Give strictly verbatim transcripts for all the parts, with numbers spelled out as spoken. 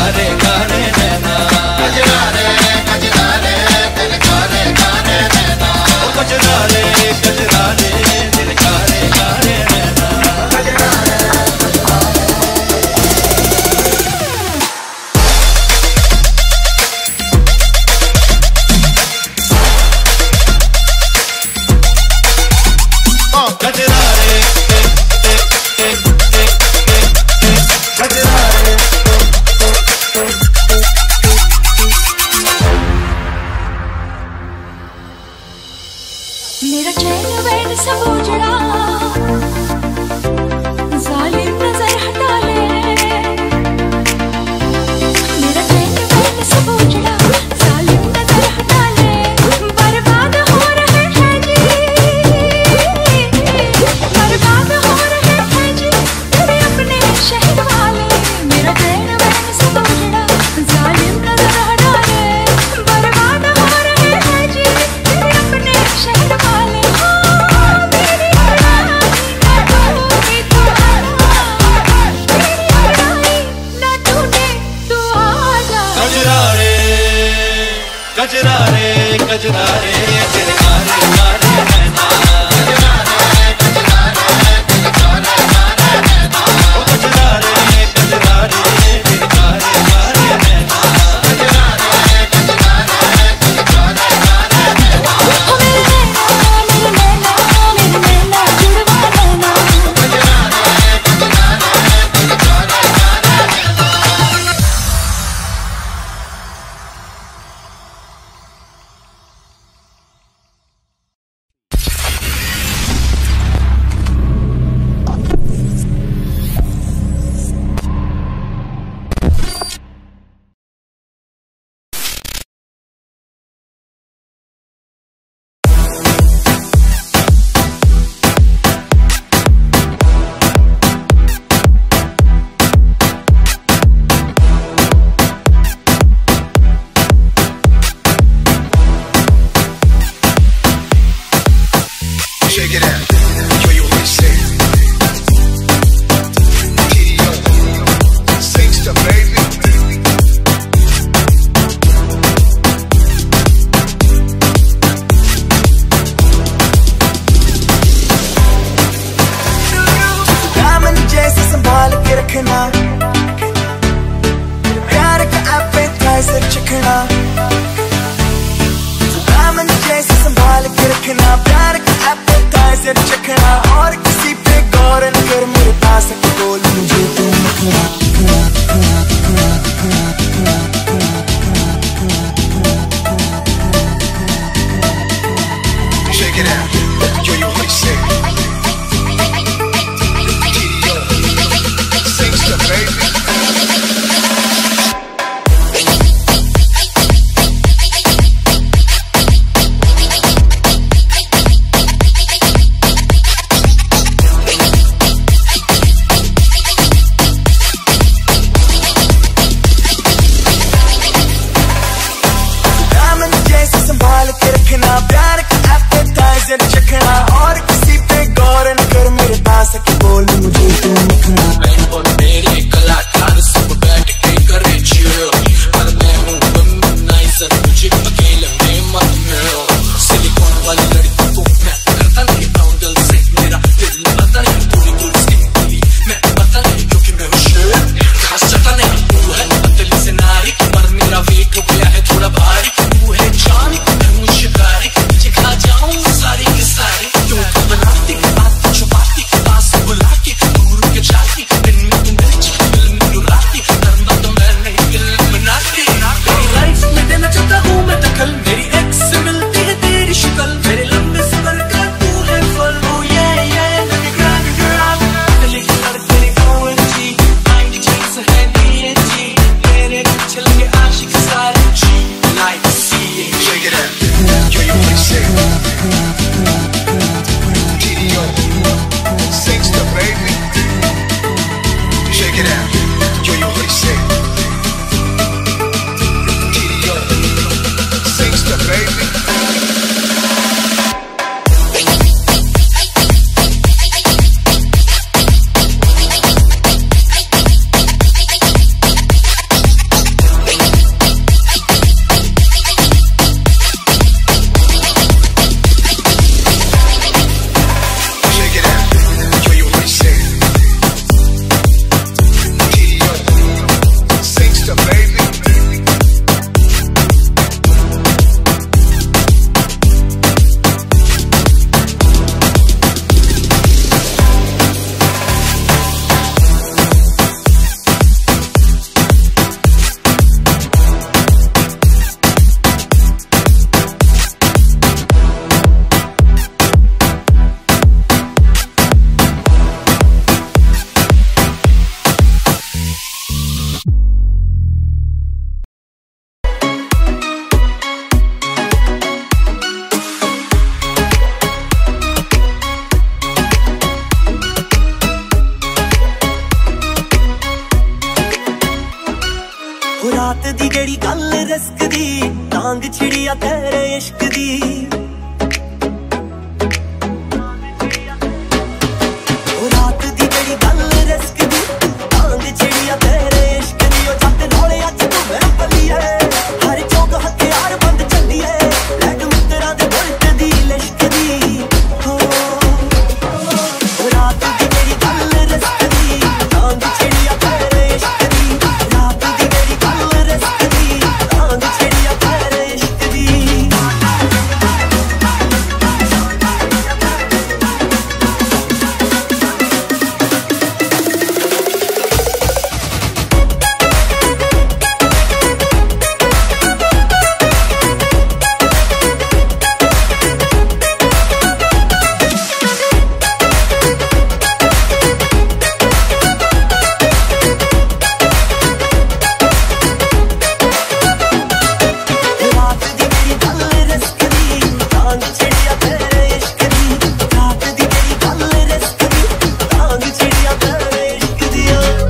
रे कारे नैना, कजरा रे कजरा रे दिल का रे कारे नैना, ओ कजरा रे कजरा रे दिल का रे कारे नैना, कजरा रे कजरा रे कजरा रे। मेरा चैन वैन सब उजड़ा, जालिम नजर हटा ले। मेरा चैन वैन सब उजड़ा, जालिम नजर हटा ले। बर्बाद हो रहे हैं जी, बर्बाद हो रहे हैं जी तेरे अपने शहर वाले। मेरा चैन वैन सब उजड़ा, जालिम नजर हटा ले। बर्बाद हो रहे हैं जी तेरे अपने शहर वाले। कजरा रे कजरा रे दिल का रे कारे नैना, कजरा रे कजरा रे दिल का रे कारे नैना, ओ कजरा रे कजरा रे दिल का रे कारे नैना, कजरा रे कजरा रे दिल का रे कारे नैना, ओ मेरे नैना मेरे नैना जुड़वा नैना, कजरा रे कजरा रे दिल का रे कारे नैना। Shake it out, yo yo what you say? T O Singster baby. दामन जैसे संभाल के रखना, प्यार का एपेटाइजर चखना। दामन जैसे संभाल के रखना, प्यार का एपेटाइजर चखना। और किसी पे गौर न कर, मेरे पास आके बोल मुझे तू नखरा। Shake it out, yo yo what you say? T O Singster baby. रात दी जेड़ी गल रिस्क दी टांग छिड़िया तेरे इश्क दी रात दी जेड़ी गल रिस्क दी टांग छिड़िया तेरे इश्क दी ओ जट रोले अज तू मैं पलिए हर चौक हथियार बंद चलिए लैग मित्रा दे बुलट दी लिश्क दी हो रात दी जेड़ी गल रिस्क दी टांग छिड़िया तेरे इश्क दी रात दी जेड़ी गल रिस्क दी टांग छिड़िया तेरे इश्क दी रात दी जेड़ी गल रिस्क दी टांग छिड़िया तेरे इश्क दी रात दी जेड़ी गल रिस्क दी टांग छिड़िया तेरे इश्क दी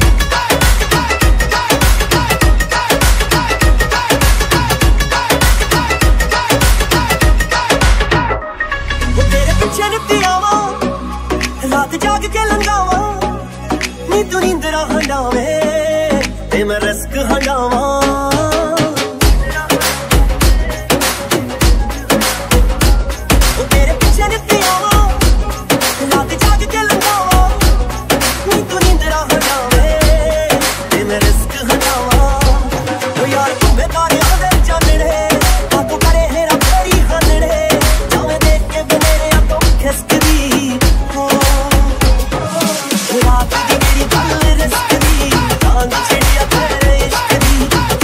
वो तेरे पीछे नित्ती आवा रात जाग के लंघावा नी तू नींदरा हंडावे ते मैं रिस्क हंडावा वो तेरे पीछे नित्ती आवा रात जाग के लंघावा नी तू नींदरा हंडावे ते मैं रिस्क हंडावा ओ यार तू बेकार आवे जानने आपको करे हेरा फेरी हंडने जावे देख के बनेरे तो खिसकदी हो रात दी जेड़ी गल रिस्क दी टांग छिड़िया तेरे इश्क दी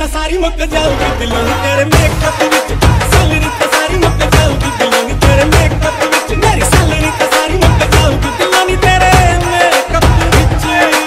ਤਾਂ ਸਾਰੀ ਮੁੱਕ ਜਾਊਗੀ ਦਿਲੋਂ ਨੀ ਤੇਰੇ ਮੇਕਅਪ ਵਿੱਚ ਸੈਲਰੀ ਤਾਂ ਸਾਰੀ ਮੁੱਕ ਜਾਊਗੀ ਦਿਲੋਂ ਨੀ ਤੇਰੇ ਮੇਕਅਪ ਵਿੱਚ ਮੇਰੀ ਸੈਲਰੀ ਤਾਂ ਸਾਰੀ ਮੁੱਕ ਜਾਊਗੀ ਦਿਲੋਂ ਨੀ ਤੇਰੇ ਮੇਕਅਪ ਵਿੱਚ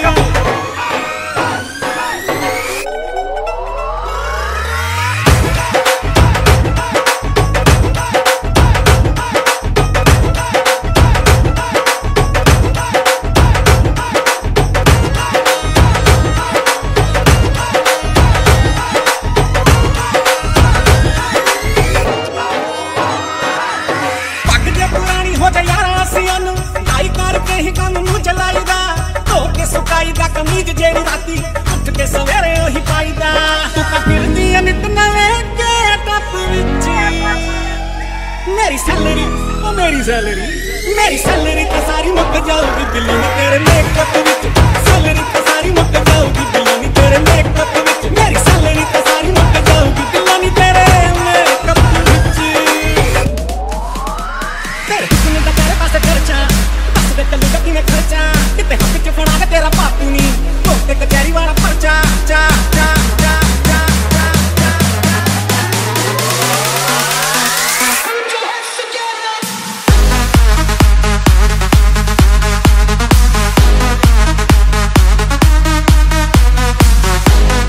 कमीज जेड़ी राती उठ के सवेरे ओही पाईदा तू तो फिरदी है नित नवे गेटअप विच मेरी सैलरी ओ मेरी सैलरी मेरी सैलरी तो सारी मुक जाऊगी दिल्ली नी तेरे मेकअप विच सैलरी तो सारी मुक जाऊगी दिल्ली नी तेरे मेकअप विच मेरी सैलरी तो सारी मुक जाऊगी दिल्ली नी तेरे मेकअप विच तेरे कितने दा तेरे पास खर्चा बस दे चलूगा कि मैं खर्चा किते हक च फड़ा के तेरा बापू नी कोर्ट कचहरी वाला पर्चा चा चा चा चा चा चा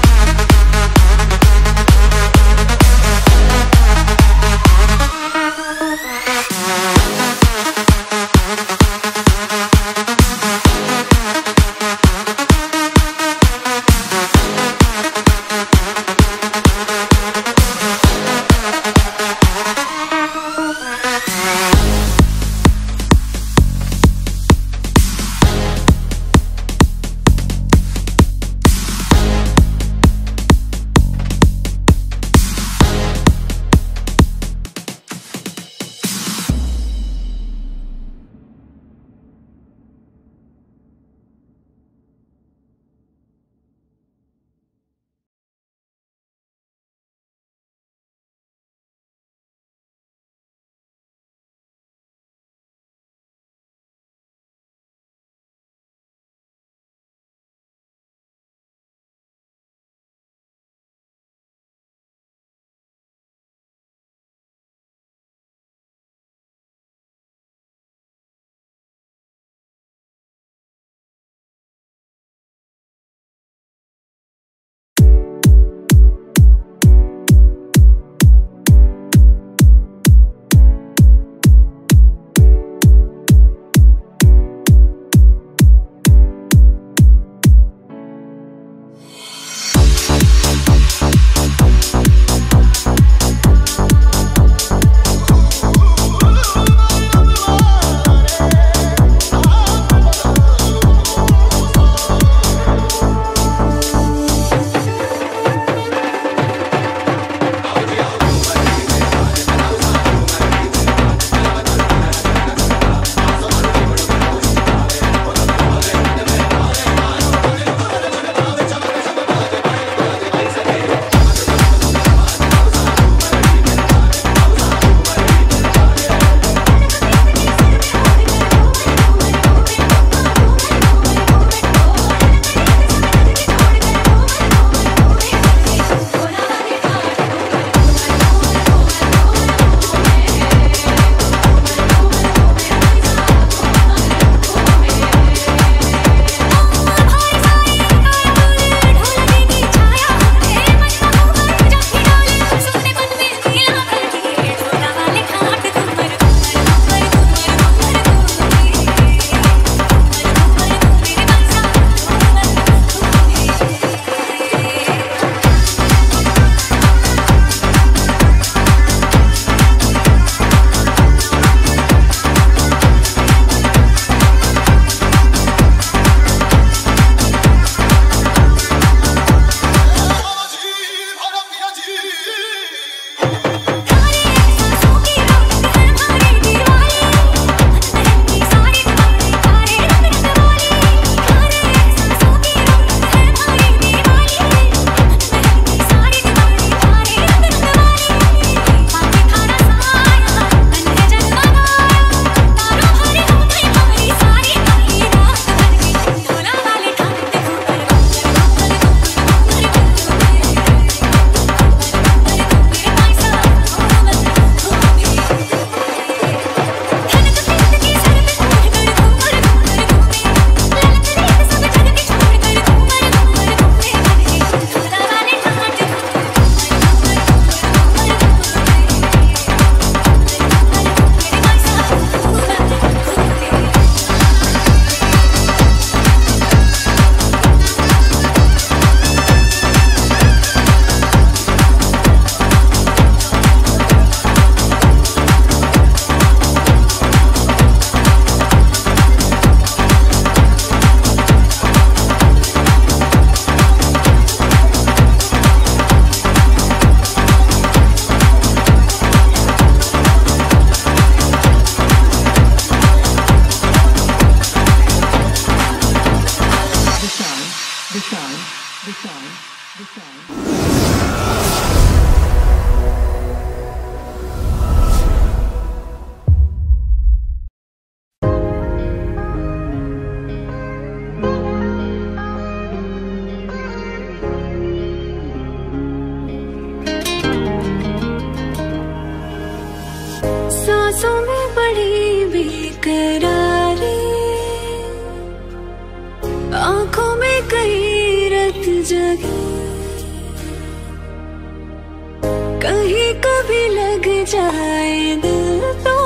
कभी लग जाए दिल तो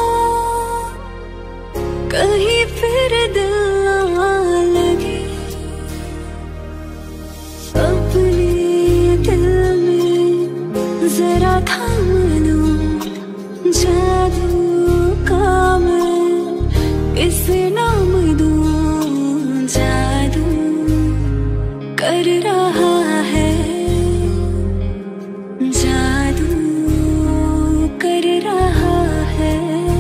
कहीं फिर दिल ना लगे, अपने दिल में जरा थाम लूं जादू का मैं किसे नाम दूं, जादू कर रहा है, जादू कर रहा है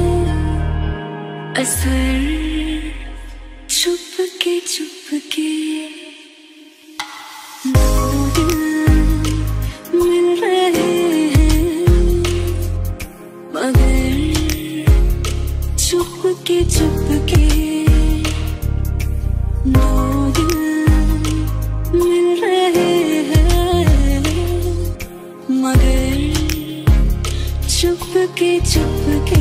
असर छुप के छुप के। दो दिल मिल रहे हैं मगर चुप के चुप के, दो दिल मिल रहे हैं मगर चुप के चुप के।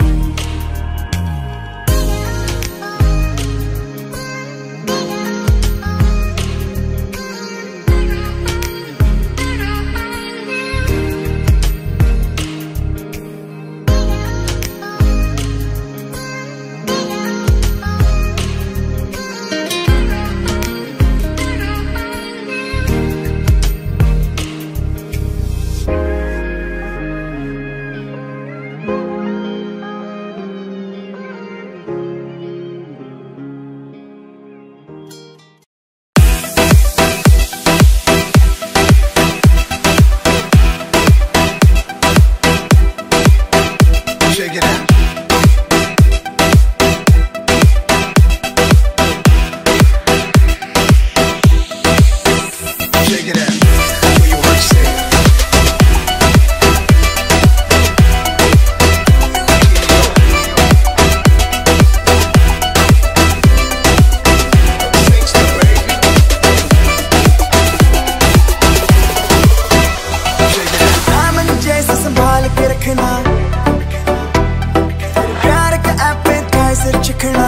Shake it out. Shake it out. What you want to say? Singster, baby. Shake it out. दामन जैसे संभाल के रखना, प्यार का एपेटाइजर चखना,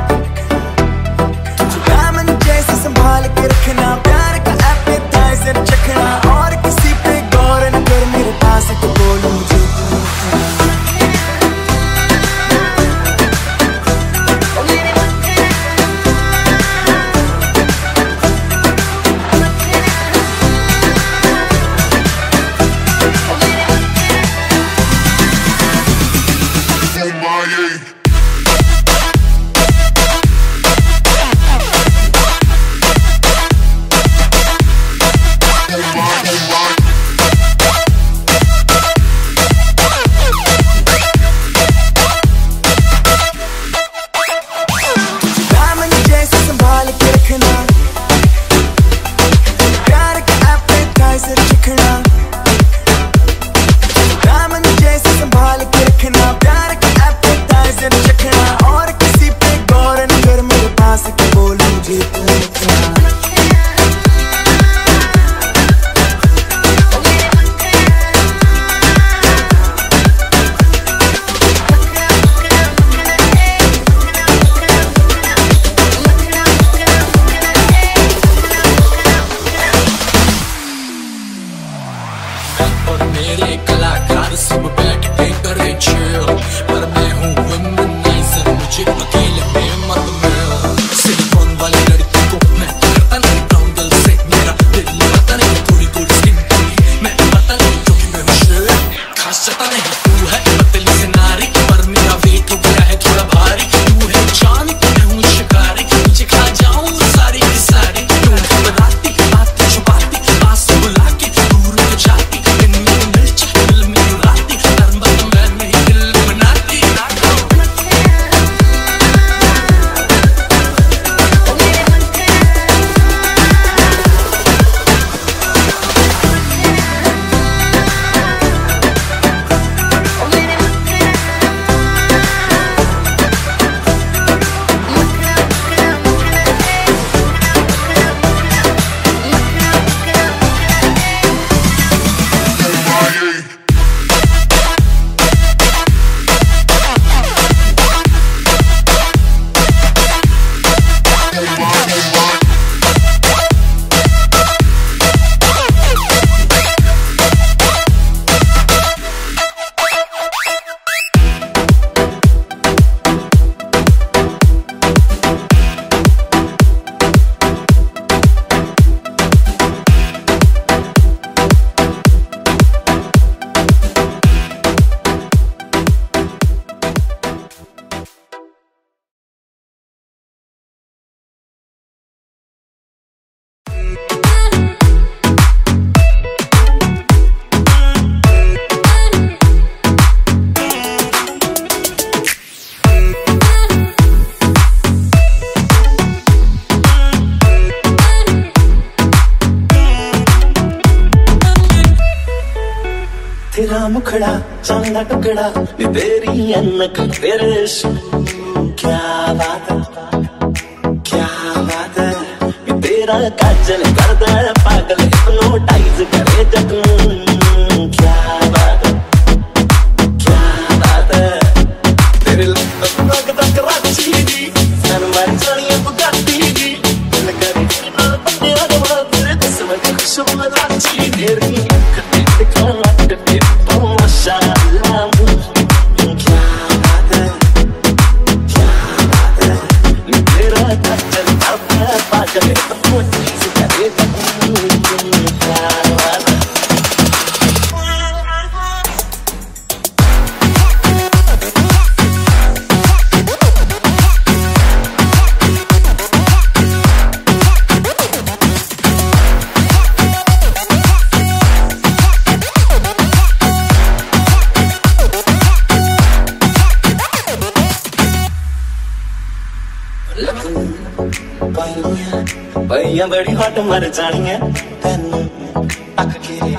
दामन जैसे संभाल के रखना, प्यार का एपेटाइजर चखना, और किसी पे गौर न कर मेरे पास तो बोलूं मुझे तू। दामन जैसे संभाल के रखना, प्यार का एपेटाइजर चखना, दामन जैसे संभाल के रखना, प्यार का एपेटाइजर चखना, और किसी पे गौर न कर मेरे पास के बोलूं मुझे तू। और मेरे कलाकार सब बैठ के करे chill, पर मैं हूँ womanizer, मुझे अकेले में मत मिल। सिलिकॉन वाली लड़की को मैं करता नहीं, ब्राउन गर्ल से मेरा दिल लगता नहीं, थोड़ी थोड़ी स्किन थोड़ी मैं पता नहीं, क्योंकि मैं हूँ शेर खास जाता नहीं। तू है पतली से नारी पर मेरा वेट हो गया है थोड़ा भारी, तू है जान तो मैं हूँ शिकारी, मुझे खा जाऊँ सारी की सारी। तू बनाती बातें छुपाती, पास बुला के दूर हो जाती, दिन में मिर्च दिल में उड़ाती, नर्म मैं नहीं दिल बनाती। तेरा मुखड़ा चांदा टुकड़ा नी तेरी अनक तेरे इश्क क्या बात है क्या बात है नी तेरा काजल करदा है पागल हिप्नोटाइज करे जग क्या बात है क्या बात है तेरे लग तक कराची दी सन मार चढ़िए बुगाटी दी दिल करे नाल पत्ते आदमा तेरे दस में खुशबू राची तेरी भैया बड़ी हट मर जानी है तेनू तक के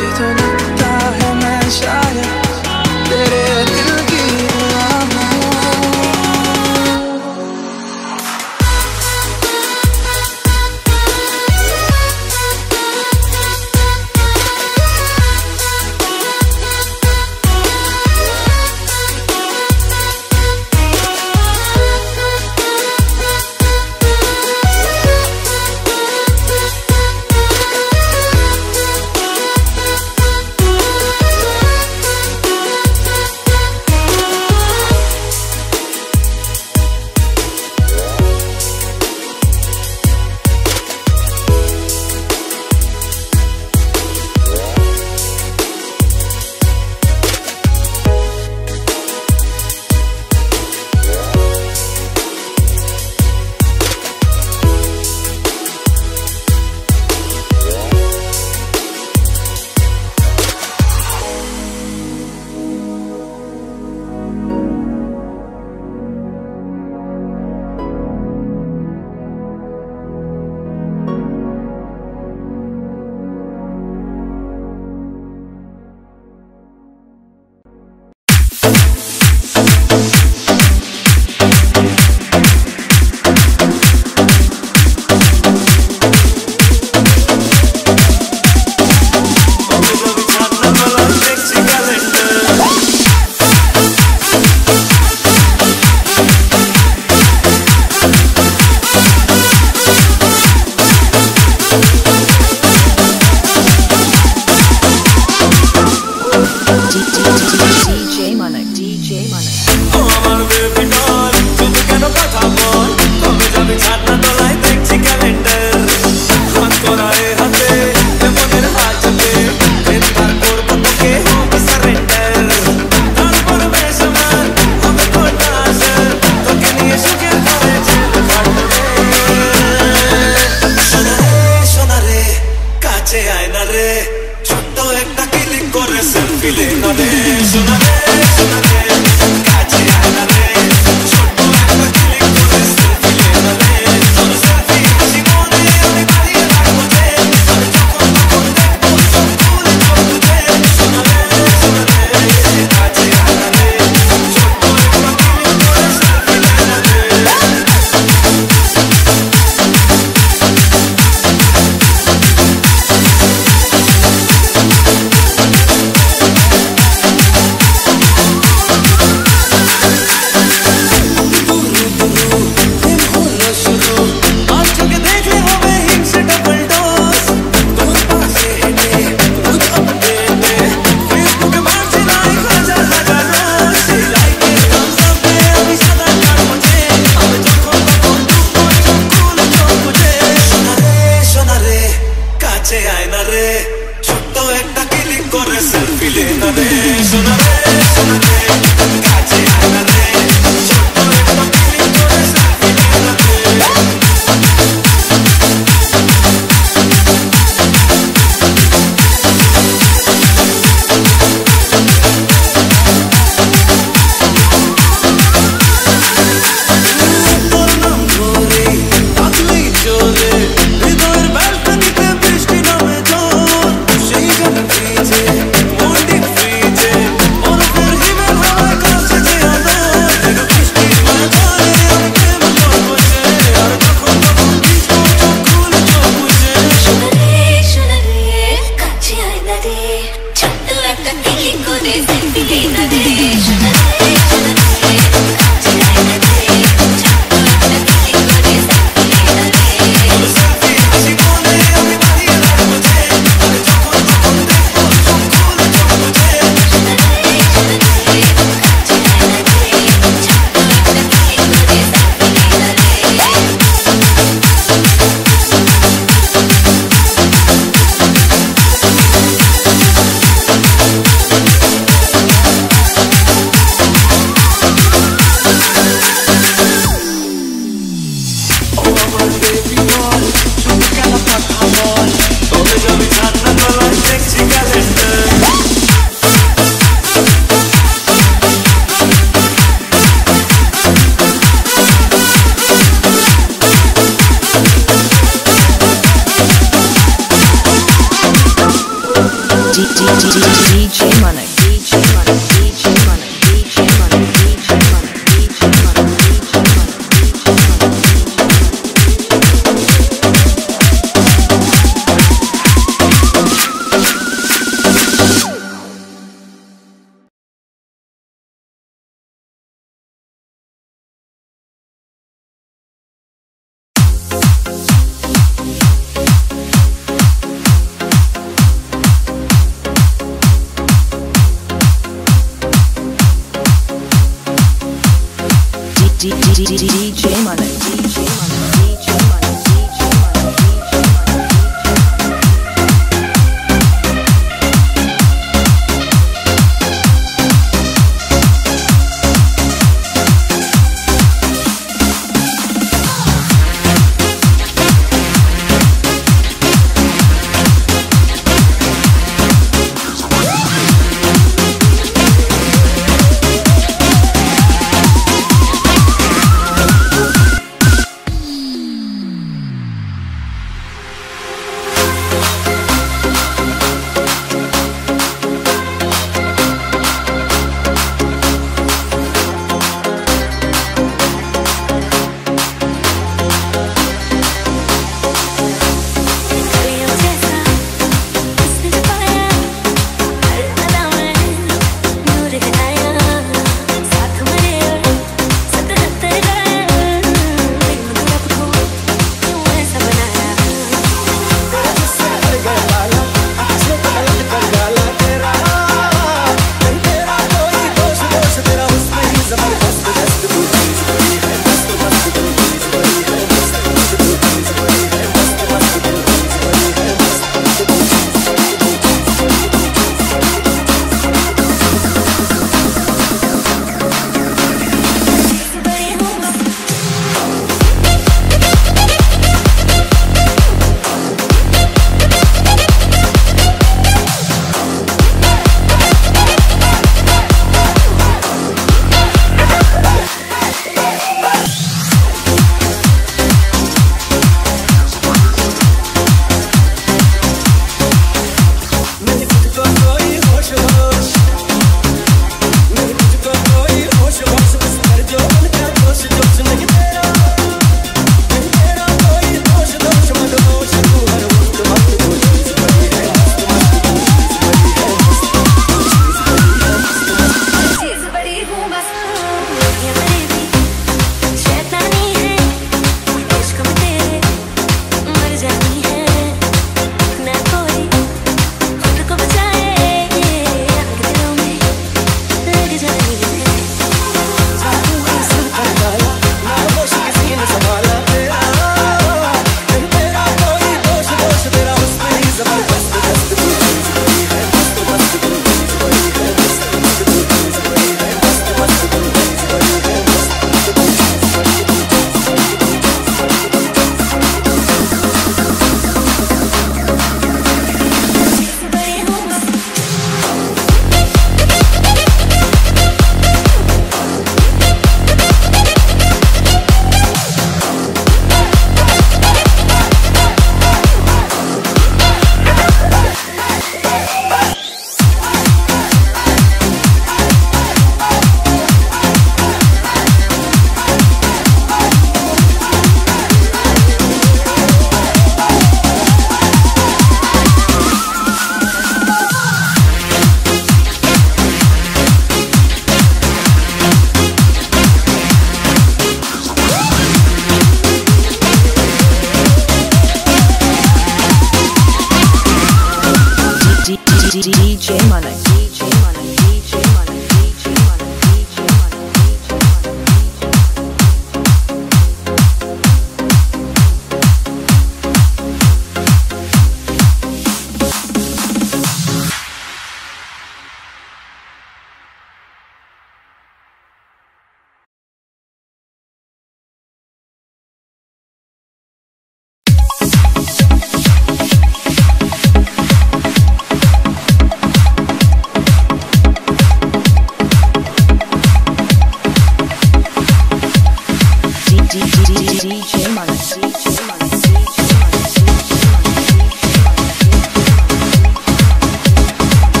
D J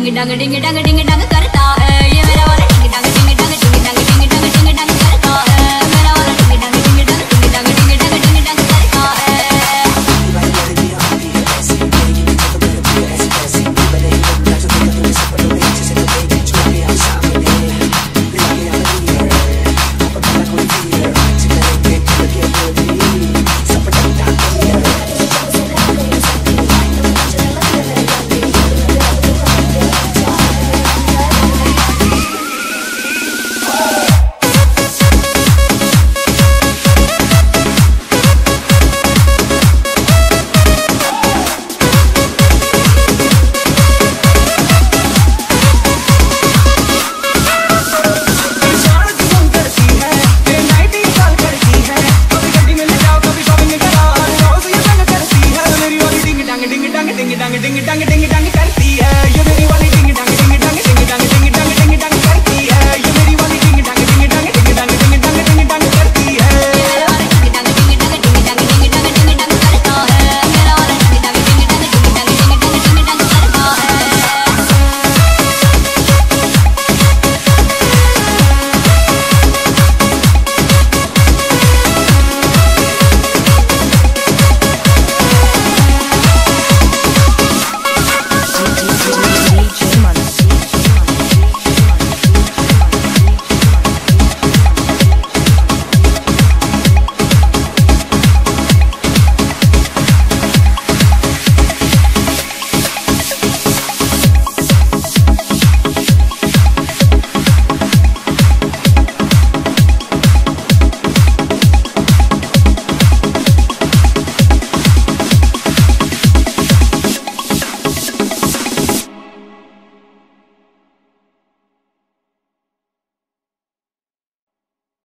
डिंग डंग डिंग डंग डिंग डंग करता है ये मेरा वाला